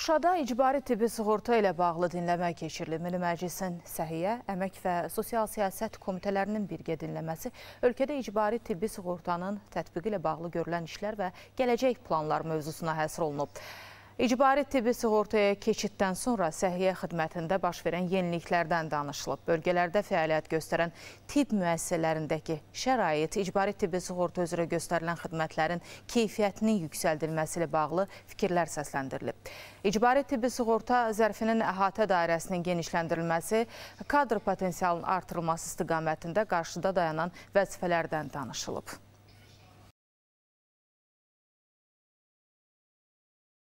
Şuşada icbari tibbi sığorta ilə bağlı dinləmə keçirilib. Milli Məclisin Səhiyyə, Əmək və Sosial Siyasət Komitələrinin birgə dinləməsi ölkədə icbari tibbi sığortanın tətbiqi ilə bağlı görülən işlər və gələcək planlar mövzusuna həsr olunub. İcbari tibbi sığortaya keçiddən sonra səhiyyə xidmətində baş verən yeniliklərdən danışılıb. Bölgələrdə fəaliyyət göstərən tibb müəssisələrindəki şərait, icbari tibbi sığorta üzrə göstərilən xidmətlərin keyfiyyətinin yüksəldilməsi ilə bağlı fikirlər səsləndirilib. İcbari tibbi sığorta zərfinin əhatə dairəsinin genişləndirilməsi, kadr potensialının artırılması istiqamətində qarşıda dayanan vəzifələrdən danışılıb.